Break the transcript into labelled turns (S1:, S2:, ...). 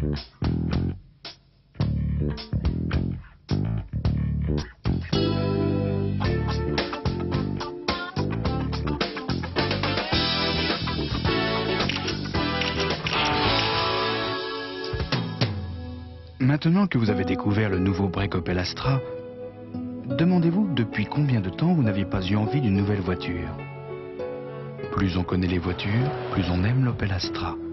S1: Maintenant que vous avez découvert le nouveau break Opel Astra, demandez-vous depuis combien de temps vous n'aviez pas eu envie d'une nouvelle voiture. Plus on connaît les voitures, plus on aime l'Opel Astra.